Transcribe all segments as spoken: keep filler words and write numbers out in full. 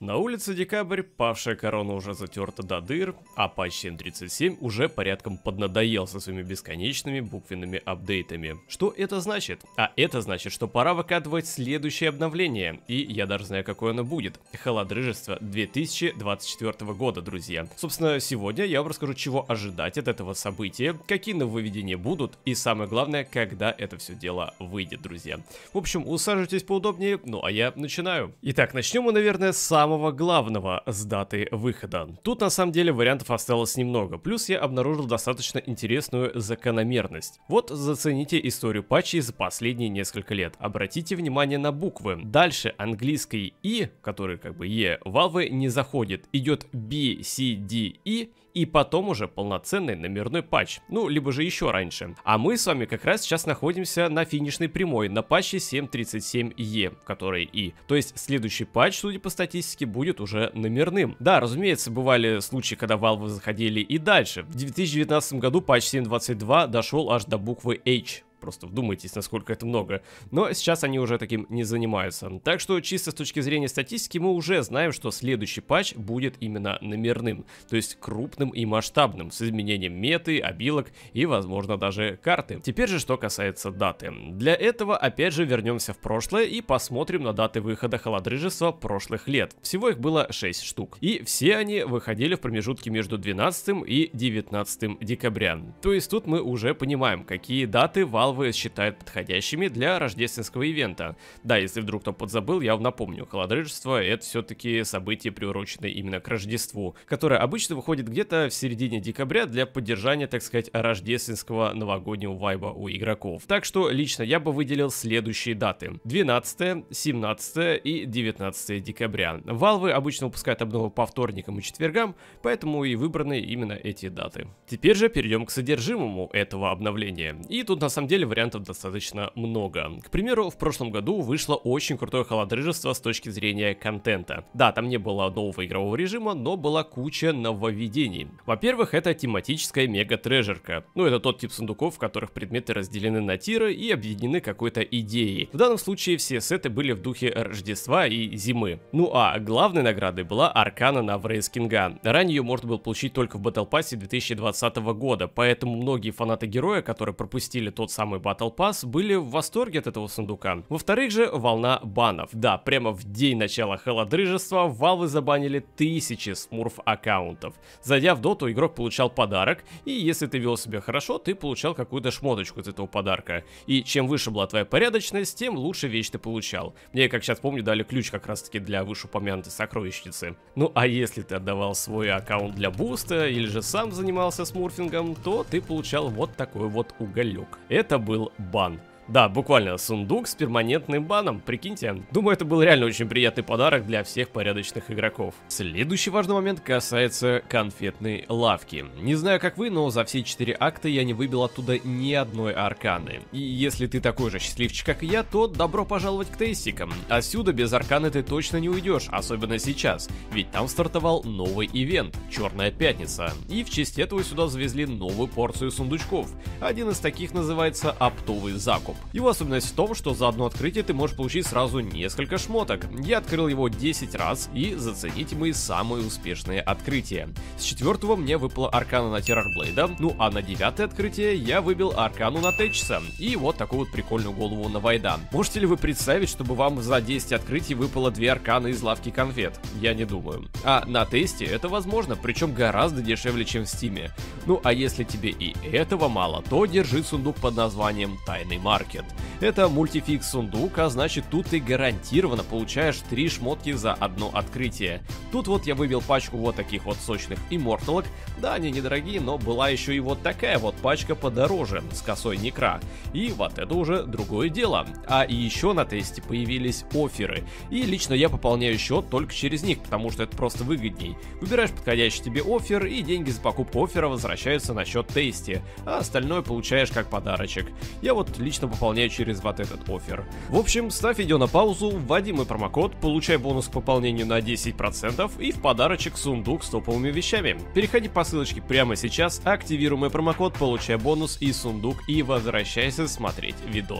На улице декабрь, павшая корона уже затерта до дыр, а патч семь тридцать семь уже порядком поднадоел со своими бесконечными буквенными апдейтами. Что это значит? А это значит, что пора выкатывать следующее обновление, и я даже знаю, какое оно будет. Холодрыжество две тысячи двадцать четвёртого года, друзья. Собственно, сегодня я вам расскажу, чего ожидать от этого события, какие нововведения будут, и самое главное, когда это все дело выйдет, друзья. В общем, усаживайтесь поудобнее, ну а я начинаю. Итак, начнем мы, наверное, с самого главного, с даты выхода. Тут на самом деле вариантов осталось немного, плюс я обнаружил достаточно интересную закономерность. Вот зацените историю патчей за последние несколько лет. Обратите внимание на буквы. Дальше английской И, который как бы Е, Valve не заходит. Идет B, C, D, E. И потом уже полноценный номерной патч, ну, либо же еще раньше. А мы с вами как раз сейчас находимся на финишной прямой, на патче семь тридцать семь Е, который И. То есть следующий патч, судя по статистике, будет уже номерным. Да, разумеется, бывали случаи, когда Valve заходили и дальше. В две тысячи девятнадцатом году патч семь двадцать два дошел аж до буквы H. Просто вдумайтесь, насколько это много. Но сейчас они уже таким не занимаются. Так что чисто с точки зрения статистики мы уже знаем, что следующий патч будет именно номерным. То есть крупным и масштабным, с изменением меты, обилок и, возможно, даже карты. Теперь же, что касается даты. Для этого, опять же, вернемся в прошлое и посмотрим на даты выхода холодрыжества прошлых лет. Всего их было шесть штук. И все они выходили в промежутке между двенадцатым и девятнадцатым декабря. То есть тут мы уже понимаем, какие даты Valve считают подходящими для рождественского ивента. Да, если вдруг кто подзабыл, я вам напомню, холодрыжество — это все-таки событие, приуроченное именно к Рождеству, которое обычно выходит где-то в середине декабря для поддержания, так сказать, рождественского новогоднего вайба у игроков. Так что лично я бы выделил следующие даты: двенадцатое, семнадцатое и девятнадцатое декабря. Valve обычно выпускают обновы по вторникам и четвергам, поэтому и выбраны именно эти даты. Теперь же перейдем к содержимому этого обновления. И тут на самом деле вариантов достаточно много. К примеру, в прошлом году вышло очень крутое холодрыжество с точки зрения контента. Да, там не было нового игрового режима, но была куча нововведений. Во-первых, это тематическая мега-трежерка. Ну, это тот тип сундуков, в которых предметы разделены на тиры и объединены какой-то идеей. В данном случае все сеты были в духе Рождества и зимы. Ну а главной наградой была аркана на Врейс Кинга. Ранее ее можно было получить только в Battle Pass две тысячи двадцатого года, поэтому многие фанаты героя, которые пропустили тот самый Battle Pass, были в восторге от этого сундука. Во-вторых же, волна банов. Да, прямо в день начала холодрыжества Valve забанили тысячи смурф аккаунтов. Зайдя в доту, игрок получал подарок, и если ты вел себя хорошо, ты получал какую-то шмоточку из этого подарка. И чем выше была твоя порядочность, тем лучше вещь ты получал. Мне, как сейчас помню, дали ключ как раз таки для вышеупомянутой сокровищницы. Ну а если ты отдавал свой аккаунт для буста, или же сам занимался смурфингом, то ты получал вот такой вот уголек. Это был бан. Да, буквально сундук с перманентным баном, прикиньте. Думаю, это был реально очень приятный подарок для всех порядочных игроков. Следующий важный момент касается конфетной лавки. Не знаю, как вы, но за все четыре акта я не выбил оттуда ни одной арканы. И если ты такой же счастливчик, как и я, то добро пожаловать к тестикам. Отсюда без арканы ты точно не уйдешь, особенно сейчас. Ведь там стартовал новый ивент — Черная Пятница. И в честь этого сюда завезли новую порцию сундучков. Один из таких называется Оптовый закуп. Его особенность в том, что за одно открытие ты можешь получить сразу несколько шмоток. Я открыл его десять раз, и зацените мои самые успешные открытия. С четвертого мне выпала аркана на Террорблейда, ну а на девятое открытие я выбил аркану на Тэтчеса, и вот такую вот прикольную голову на Вайда. Можете ли вы представить, чтобы вам за десять открытий выпало две арканы из лавки конфет? Я не думаю. А на тесте это возможно, причем гораздо дешевле, чем в Стиме. Ну а если тебе и этого мало, то держи сундук под названием Тайный Маркет. Это мультификс сундук, а значит тут ты гарантированно получаешь три шмотки за одно открытие. Тут вот я выбил пачку вот таких вот сочных имморталок. Да, они недорогие, но была еще и вот такая вот пачка подороже, с косой некра. И вот это уже другое дело. А еще на тесте появились офферы. И лично я пополняю счет только через них, потому что это просто выгодней. Выбираешь подходящий тебе оффер, и деньги за покупку оффера возвращаются на счет тесте, а остальное получаешь как подарочек. Я вот лично пополняю через вот этот оффер. В общем, ставь видео на паузу, вводи мой промокод, получай бонус к пополнению на десять процентов и в подарочек сундук с топовыми вещами. Переходи по ссылочке прямо сейчас, активируй мой промокод, получай бонус и сундук и возвращайся смотреть видос. В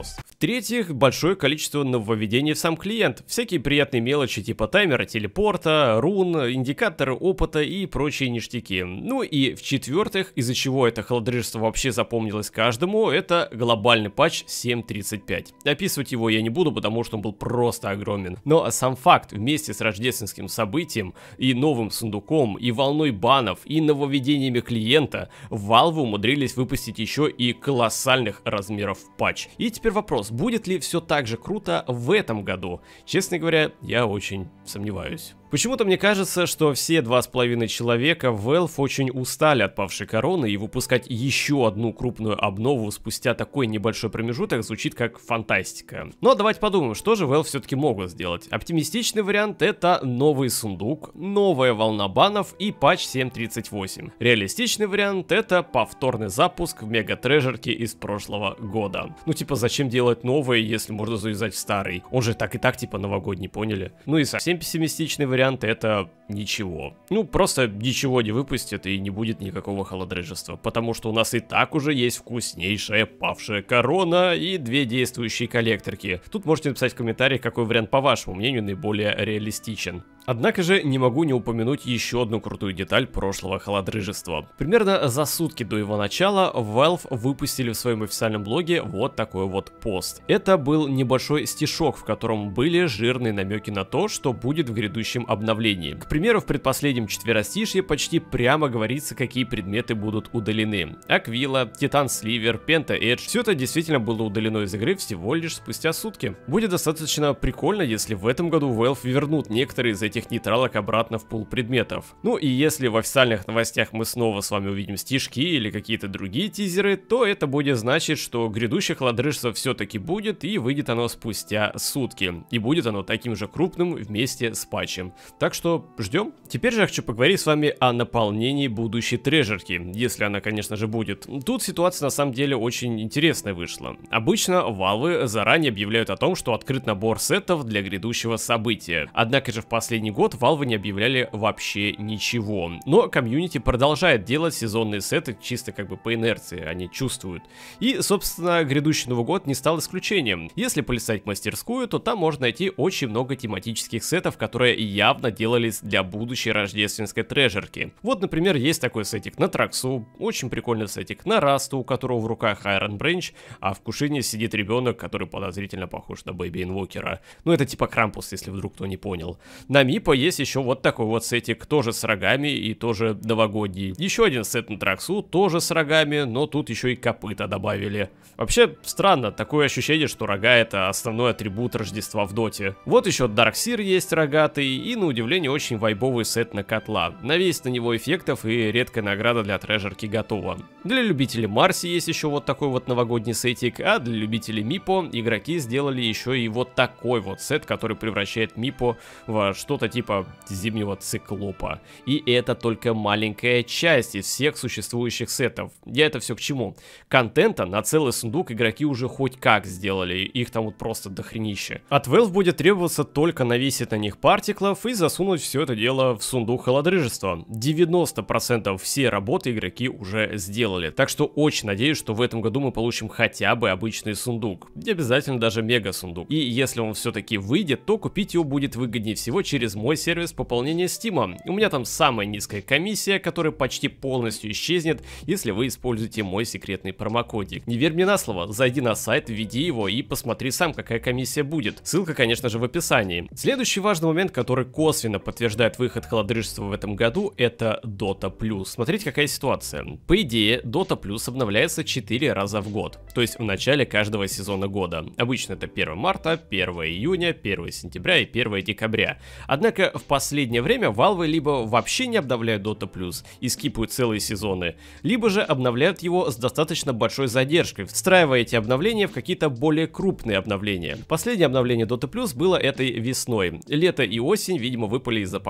В-третьих, большое количество нововведений в сам клиент. Всякие приятные мелочи типа таймера, телепорта, рун, индикаторы опыта и прочие ништяки. Ну и в-четвертых, из-за чего это холодрыжество вообще запомнилось каждому, это глобальный патч семь точка тридцать пять. Описывать его я не буду, потому что он был просто огромен. Но сам факт, вместе с рождественским событием и новым сундуком, и волной банов, и нововведениями клиента, Valve умудрились выпустить еще и колоссальных размеров патч. И теперь вопрос, будет ли все так же круто в этом году? Честно говоря, я очень сомневаюсь. Почему-то мне кажется, что все два с половиной человека в Valve очень устали от павшей короны, и выпускать еще одну крупную обнову спустя такой небольшой промежуток звучит как фантастика. Но давайте подумаем, что же Valve все-таки могут сделать. Оптимистичный вариант — это новый сундук, новая волна банов и патч семь точка тридцать восемь. Реалистичный вариант — это повторный запуск в мега-трежерке из прошлого года. Ну типа зачем делать новое, если можно завязать в старый? Он же так и так типа новогодний, поняли? Ну и совсем пессимистичный вариант — это ничего. Ну, просто ничего не выпустят и не будет никакого холодрыжества, потому что у нас и так уже есть вкуснейшая павшая корона и две действующие коллекторки. Тут можете написать в комментариях, какой вариант, по вашему мнению, наиболее реалистичен. Однако же не могу не упомянуть еще одну крутую деталь прошлого холодрыжества. Примерно за сутки до его начала Valve выпустили в своем официальном блоге вот такой вот пост. Это был небольшой стишок, в котором были жирные намеки на то, что будет в грядущем обновлении. К примеру, в предпоследнем четверостишье почти прямо говорится, какие предметы будут удалены. Аквила, Титан Сливер, Пента Эдж. Все это действительно было удалено из игры всего лишь спустя сутки. Будет достаточно прикольно, если в этом году Valve вернут некоторые из этих нейтралок обратно в пул предметов. Ну и если в официальных новостях мы снова с вами увидим стишки или какие-то другие тизеры, то это будет значить, что грядущее холодрыжество все-таки будет, и выйдет оно спустя сутки. И будет оно таким же крупным вместе с патчем. Так что ждем. Теперь же я хочу поговорить с вами о наполнении будущей трежерки, если она, конечно же, будет. Тут ситуация на самом деле очень интересная вышла. Обычно Valve заранее объявляют о том, что открыт набор сетов для грядущего события. Однако же в последний год Valve не объявляли вообще ничего. Но комьюнити продолжает делать сезонные сеты чисто как бы по инерции, они чувствуют. И, собственно, грядущий Новый год не стал исключением. Если полистать мастерскую, то там можно найти очень много тематических сетов, которые явно делались для будущей рождественской трежерки. Вот, например, есть такой сетик на Траксу, очень прикольный сетик на Расту, у которого в руках Iron Branch, а в кушине сидит ребенок, который подозрительно похож на Бэйби Инвокера. Ну, это типа Крампус, если вдруг кто не понял. На Мипо есть еще вот такой вот сетик, тоже с рогами и тоже новогодний. Еще один сет на Траксу, тоже с рогами, но тут еще и копыта добавили. Вообще, странно, такое ощущение, что рога — это основной атрибут Рождества в Доте. Вот еще Дарксир есть рогатый, и на удивление очень вайбовый сет на котла. Навесить на него эффектов, и редкая награда для трежерки готова. Для любителей Марси есть еще вот такой вот новогодний сетик, а для любителей Мипо игроки сделали еще и вот такой вот сет, который превращает Мипо в что-то типа зимнего циклопа. И это только маленькая часть из всех существующих сетов. Я это все к чему? Контента на целый сундук игроки уже хоть как сделали, их там вот просто дохренище. От Valve будет требоваться только навесить на них партиклов и засунуть все это дело в сундук холодрыжества. девяносто процентов все работы игроки уже сделали, так что очень надеюсь, что в этом году мы получим хотя бы обычный сундук, и обязательно даже мега сундук. И если он все-таки выйдет, то купить его будет выгоднее всего через мой сервис пополнения Steam. У меня там самая низкая комиссия, которая почти полностью исчезнет, если вы используете мой секретный промокодик. Не верь мне на слово, зайди на сайт, введи его и посмотри сам, какая комиссия будет. Ссылка, конечно же, в описании. Следующий важный момент, который косвенно подтверждает выход холодрыжества в этом году, это Dota плюс. Смотрите, какая ситуация. По идее, Dota плюс обновляется четыре раза в год, то есть в начале каждого сезона года. Обычно это первое марта, первое июня, первое сентября и первое декабря. Однако в последнее время Valve либо вообще не обновляют Dota плюс и скипают целые сезоны, либо же обновляют его с достаточно большой задержкой, встраивая эти обновления в какие-то более крупные обновления. Последнее обновление Dota плюс было этой весной. Лето и осень, видимо, выпали из-за павшей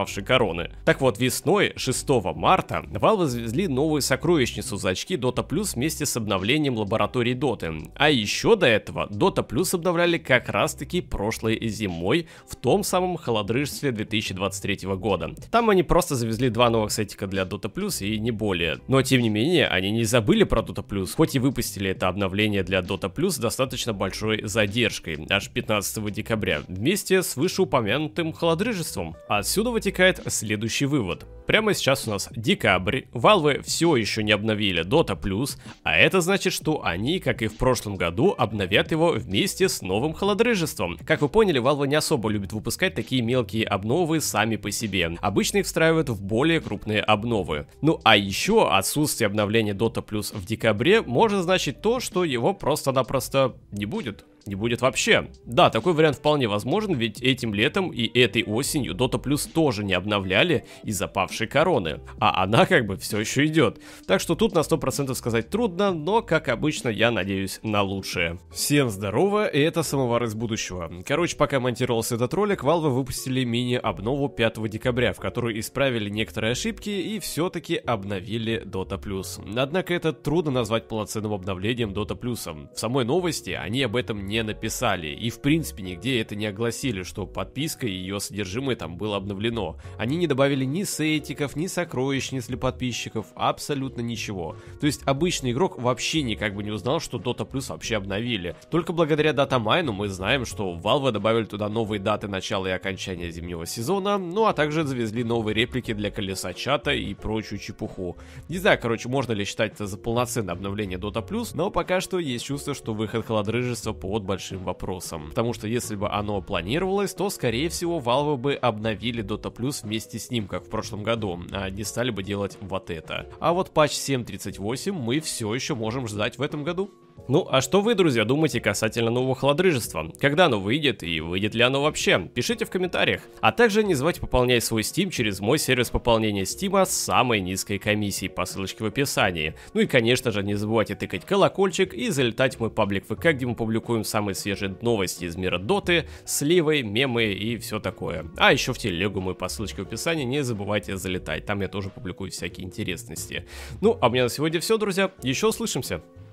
павшей короны. Так вот, весной шестого марта Valve завезли новую сокровищницу за очки Dota Plus вместе с обновлением лаборатории Доты. А еще до этого Dota Plus обновляли как раз таки прошлой зимой в том самом холодрыжестве две тысячи двадцать третьего года. Там они просто завезли два новых сетика для Dota Plus и не более. Но тем не менее, они не забыли про Dota Plus, хоть и выпустили это обновление для Dota Plus с достаточно большой задержкой, аж пятнадцатого декабря, вместе с вышеупомянутым холодрыжеством. Отсюда вытекает следующий вывод. Прямо сейчас у нас декабрь, Valve все еще не обновили Dota Plus, а это значит, что они, как и в прошлом году, обновят его вместе с новым холодрыжеством. Как вы поняли, Valve не особо любит выпускать такие мелкие обновы сами по себе. Обычно их встраивают в более крупные обновы. Ну а еще отсутствие обновления Dota Plus в декабре может значить то, что его просто-напросто не будет. Не будет вообще. Да, такой вариант вполне возможен, ведь этим летом и этой осенью Dota Plus тоже не обновляли из-за павшей короны. А она как бы все еще идет. Так что тут на сто процентов сказать трудно, но как обычно я надеюсь на лучшее. Всем здорово, и это Самовар из будущего. Короче, пока монтировался этот ролик, Valve выпустили мини-обнову пятого декабря, в которой исправили некоторые ошибки и все-таки обновили Dota Plus. Однако это трудно назвать полноценным обновлением Dota Plus. В самой новости они об этом не не написали, и в принципе нигде это не огласили, что подписка и ее содержимое там было обновлено. Они не добавили ни сетиков, ни сокровищниц для подписчиков, абсолютно ничего. То есть обычный игрок вообще никак бы не узнал, что Dota Plus вообще обновили. Только благодаря датамайну мы знаем, что Valve добавили туда новые даты начала и окончания зимнего сезона, ну а также завезли новые реплики для колеса чата и прочую чепуху. Не знаю, короче, можно ли считать это за полноценное обновление Dota Plus, но пока что есть чувство, что выход холодрыжества под большим вопросом. Потому что если бы оно планировалось, то скорее всего Valve бы обновили Dota Plus вместе с ним, как в прошлом году, а не стали бы делать вот это. А вот патч семь точка тридцать восемь мы все еще можем ждать в этом году. Ну, а что вы, друзья, думаете касательно нового холодрыжества? Когда оно выйдет и выйдет ли оно вообще? Пишите в комментариях. А также не забывайте пополнять свой Steam через мой сервис пополнения Steam с самой низкой комиссией по ссылочке в описании. Ну и, конечно же, не забывайте тыкать колокольчик и залетать в мой паблик ВК, где мы публикуем самые свежие новости из мира Доты, сливы, мемы и все такое. А еще в телегу мой по ссылочке в описании не забывайте залетать, там я тоже публикую всякие интересности. Ну, а у меня на сегодня все, друзья, еще услышимся.